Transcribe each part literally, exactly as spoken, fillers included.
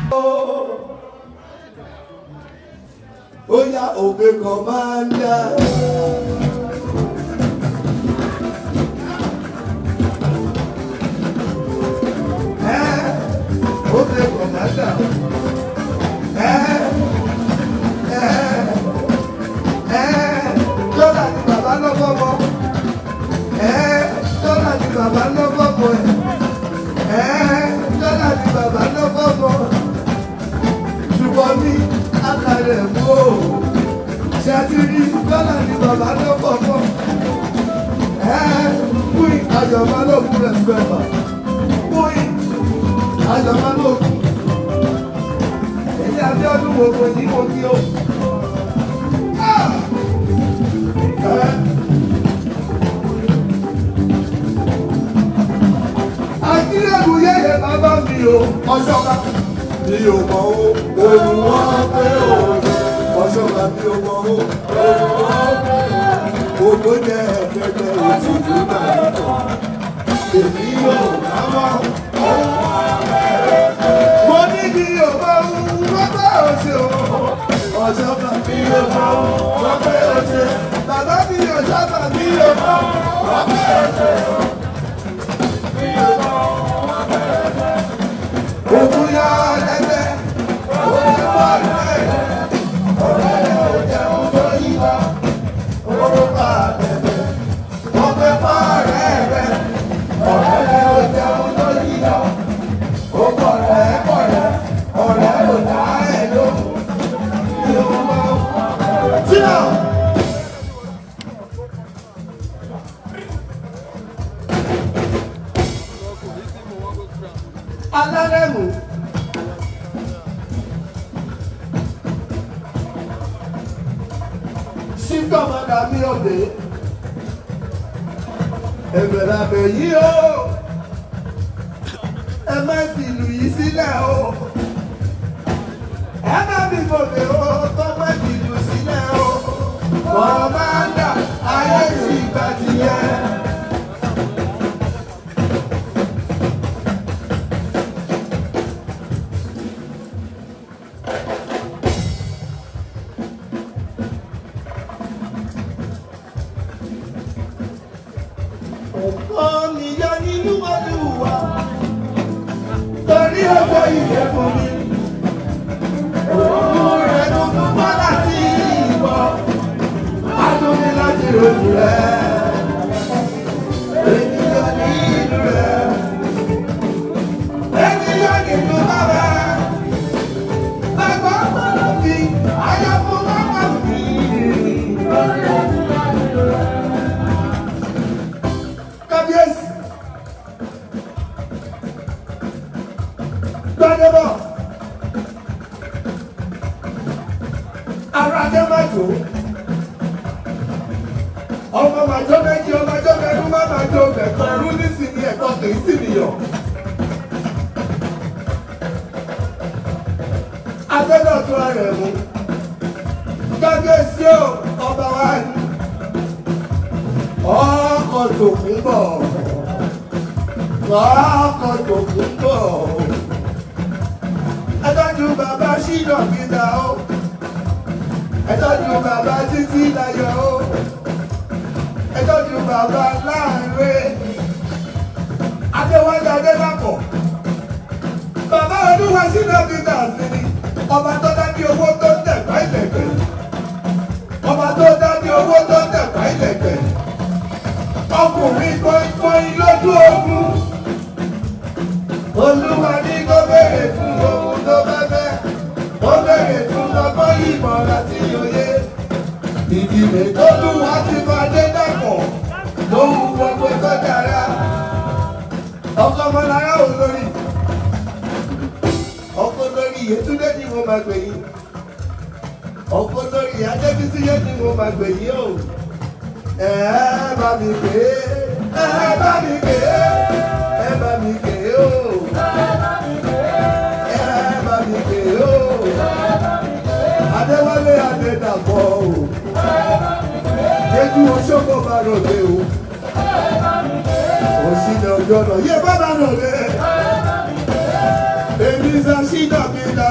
Oya Obe Commander. Eh, Obe Commander. Eh, eh, eh, Dọ́là ni bàbá lọ́wọ́ mọ́. Eh, Dọ́là ni bàbá lọ́wọ́ mọ́. Eh, Dọ́là ni bàbá lọ́wọ́ mọ́. Ṣùgbọ́n ní àkàrẹ̀ mú o. Ṣé a ti rí dọ́là ni bàbá lọ́wọ́ mọ́? Eh, fún àjọ̀mọ́ lókun rẹ̀ gbẹ̀fà. Fún àjọ̀mọ́ lókun. Èyí àti ọdún wo kò ní mo kí o. Akílẹ̀kù yẹ̀yẹ̀ bàbá mi o, ọ̀ṣọ́ba mi ò mọ̀ o, òun wọ́n pé o, ọ̀ṣọ́ba mi ò mọ̀ o, òun wọ́n pé o, ògbó jẹ́ ẹ̀fẹ́fẹ́ òtútù náà nìkan, èmi yóò máa òun wọ́n pé o. Mo ní kí o mọ òun wọ́n pé o ṣe o, ọ̀ṣọ́ba mi ò mọ̀ o, wọ́n pé o ṣe, bàbá mi ọ̀ṣọ́ba mi ò mọ̀ o, wọ́n pé o ṣe o. Ogun yọ lẹ́gbẹ́, ogun yọ lẹ́gbẹ́, ọ̀rẹ́ ò jẹun tó yíwá, orúkọ àtẹ̀tẹ̀, wọ́n fẹ́ fọ́ ọ̀rẹ́ rẹ̀, ọ̀rẹ́ ò jẹun tó yíwá, ó kọ̀rẹ́ kọ̀rẹ́, ọ̀rẹ́ ò dá ẹ̀ lóhùn, yóò mọ̀ sílọ̀. Alárẹ̀mú. Síkọ̀ mọ́dà mi òde. Ẹ̀bẹ̀rẹ̀ àbẹ̀ yìí o. Ẹ má fi ìlú yìí sílẹ̀ o. Ẹ má fi fòfè o. Kọ́ má fi ìlú sílẹ̀ o. Wọ́n máa ń dà ayé sí ìgbà tí yẹ. Ọjọ́ ìyẹ́ fún mi, òun rẹ̀ ló tún bá láti ìbọ̀, a tún ní láti rojú rẹ̀, ènìyàn ní ìlú rẹ̀, ènìyàn ní ìlú bàbá, bàbá ọ̀pọ̀lọpọ̀ fi ayọ̀ fún bàbá mi. Kábíyèsí. Gbadebo, ara dé má jò, ọmọ màjọ méjì ọmọ àjọ mẹ́rin má má jò bẹ̀kọ́ rú nísìnyí ẹ̀kọ́ kìí sì nìyàn. Abẹ́lẹ̀ ọ̀tún rẹ̀ mú, kábíyèsí o, ọba wa ní, ọkọ̀ tòkun bọ̀, ọkọ̀ tòkun bọ̀. Ẹ tọ́jú bàbá ṣílọ̀ gíga o, ẹ tọ́jú bàbá títí láyọ̀ o, ẹ tọ́jú bàbá láàrin Adéwálé Adélàpọ̀, bàbá olúwa ṣílọ̀ gíga sí ni ọba tó dá ní owó tó ń tẹ̀gbá ìlẹ̀kẹ̀, ọba tó dá ní owó tó ń tẹ̀gbá ìlẹ̀kẹ̀, ọkùnrin pọ́npọ́n lójú ogun, olúwa ní kó béèrè fún ohun tó bá fẹ́, ó béèrè fún ọgbọ́n ìmọ̀ láti òye, ìdílé tó lúwa ti fàdé dàpọ̀ lóhun gbogbo tó dára, ọkọ ọmọlára olórí, ọkọ lórí Yétúndé ni mo máa gbè yín, ọkọ lórí Adébísí yé ni mo máa gbè yín o, ẹ bá mi gbé, ẹ bá mi gbé, ẹ bá mi gbé o. Adéwálé Adédàpọ̀ o, Jésù Oṣogbo bá rọ̀lẹ́ o, òṣìlẹ̀ ọjọ́ náà yé bá bá rọ̀lẹ́, èmi sá sí dọ̀kítà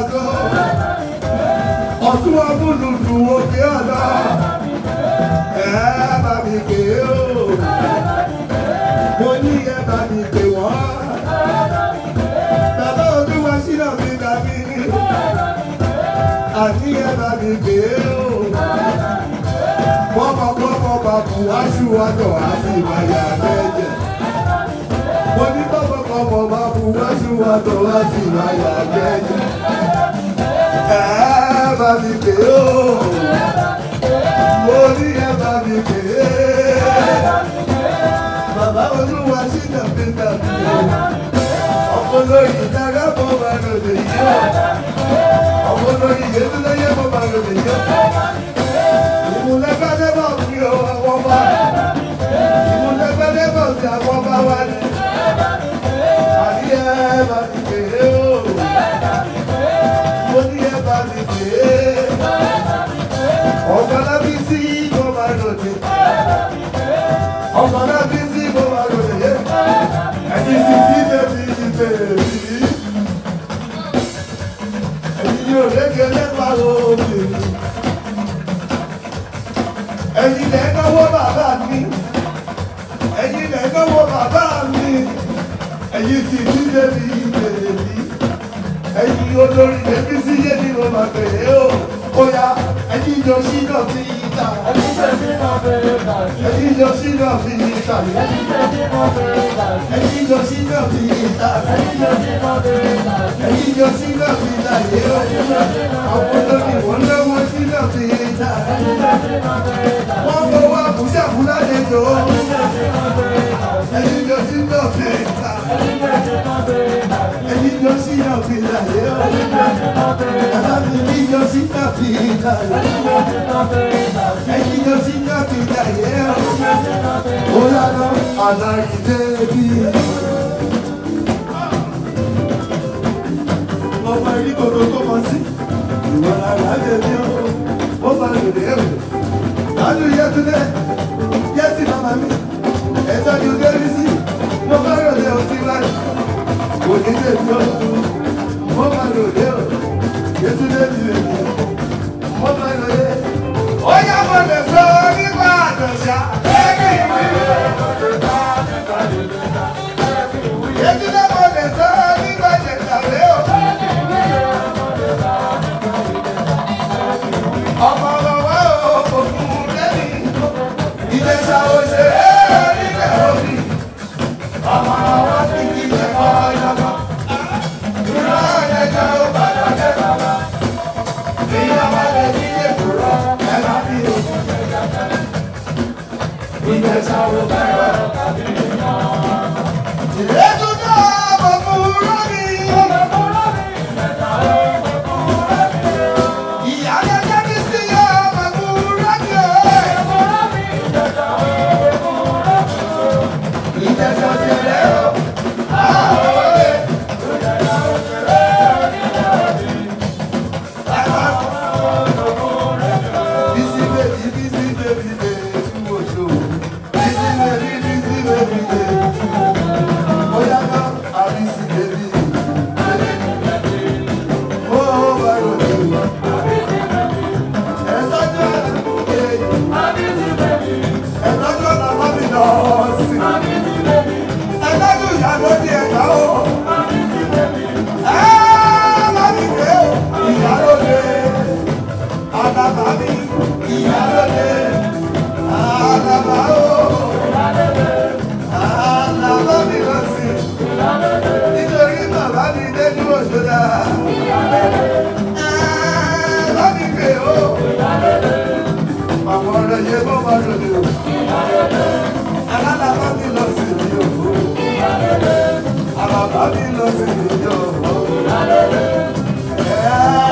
bù wá ṣù wá tọ̀ wá sí ìmáyà jẹ́jẹ́. Mo ní bọ́bọ̀ kan mọ̀ máa bù wá ṣù wá tọ̀ wá sí ìmáyà jẹ́jẹ́. Ẹ bá mi pè ó. Mo ní ẹ bá mi pè é. Bàbá Olúwa ṣìnà pété mi o. Ọmọ lórí ìdára bọ́ máa lò lè yọ. Ọmọ lórí ìyẹ́dúnlẹ́yẹ bọ́ máa lò lè yọ. Ìmúlẹ́gbẹ́lẹ́bọ̀ fi ọwọ́ bá. Ìmúlẹ́gbẹ́lẹ́bọ̀ fi àwọn bá wá ní. Àní ẹ bá mi pè é o. Mo ní ẹ bá mi pè é. Ọ̀gá lábí sí bọ́ máa lò lè. Ọ̀gá lábí sí bọ́ máa lò lè. Ẹni sì sí bẹ́bí bẹ́bí. Ẹni yóò léke lẹ́pàá lóde. Ẹ̀yin lẹ náwó bàbá mi. Ẹ̀yin lẹ náwó bàbá mi. Ẹ̀yin sì sí bẹ́bí bẹ́bí. Ẹ̀yin olórí bẹ́bí sí yé ni mo máa pè é o. Oya ẹ̀yin yóò sí náà fi ìta. Ẹ̀yin yóò sí náà fi ìta. Ẹ̀yin yóò sí náà fi ìta. Ẹ̀yin yóò sí náà fi ìta. Ẹ̀yin yóò sí náà fi ìta yé o. Àwọn olórí wọn lọ́wọ́ sí náà fi ìta. Wọ́n fọwọ́ àbúṣàbúlá lè jọ. Ẹ̀yin yóò sí náà fi ìta. Ẹ̀yin yóò sí náà fi ìta yé o. Ẹ̀yin yóò sí náà fi ìta yé o. Ẹ̀yin yóò sí náà fi ìta yé o. Ó yára àná ìdẹ́bí. Ọmọ ìrí kòtò tó mọ sí. Ìwọ̀n àrà bèbí o. Ó máa lò dé ẹ̀rù. Láàlú Yẹ́túndé, Yẹ́tì màmá mi. Ẹ̀tọ́ ni ó dérí sí. Mo bá rò lé ọtí láì. Kò ní bèbí o. Mo máa lò dé o. Yẹ́túndé mi lè ní. Mo máa lò dé. Ó yá mo lè sọ nípa àdọ̀ṣà. Ẹ̀mí mi lè mo lè sọ nípa àdọ̀ṣà. Yẹ́túndé mo lè sọ nípa ìjẹ̀dàwé o. Ọmọ ọlọ́wọ́ òkùnkùn lẹ́yìn. Ìjẹ̀ṣà òṣèré onílẹ̀ òbí. Ọmọ ọlọ́wọ́ ti kí ẹ̀kọ́ ọ̀yọ́kọ́. Ìrọ̀ ẹ̀jẹ̀ ò bá lọ́jẹ́ bàbá. Bí ọmọ lè ní èkúrọ̀ ẹ̀ bá bí òkú ẹ̀jẹ̀. Ìjẹ̀ṣà ò bá yọ̀ tàbí iná. Ìrètúndé ọmọkùnrin lórí. Ọmọkùnrin lórí. Ìjẹ̀ṣà ọmọkùnrin lórí. Ìyá gẹ́gẹ́ bí sí ọmọkùnrin lórí. Ìjẹ̀ṣà ọmọkùnrin lórí. Ìjẹ̀ṣà òṣèré o. Àwọn olè. Ìjẹ̀ṣà òṣèré onílẹ̀-òbí. Bàbá ọmọkùnrin lórí. Bísí bèbí bísí bèbí bèbí wòṣò. Bísí bèbí bísí bèbí bèbí. Bóyá náà àbísí bèbí. Ó bá ròdì. Ẹ̀sọ́jọ́ ẹ̀sọ́jọ́ làwọn mi lọ sí. Ẹ̀sọ́jọ́ ìyàwó di ẹ̀ka o. Ẹ̀ẹ́dàbíkẹ́ o. Ìyálóde. Àdàbà mi. Ìyálóde. Àdàbà o. Àdàbà mi lọ sí. Nítorí bàbá mi dé ní Òṣòdà. Ẹ̀ẹ́dàbíkẹ́ o. Àwọn ọ̀rẹ́ yẹ bọ́ máa lòdì o. Alálàbá mi lọ sí ní òkú. Àbàbá mi lọ sí ní òkú.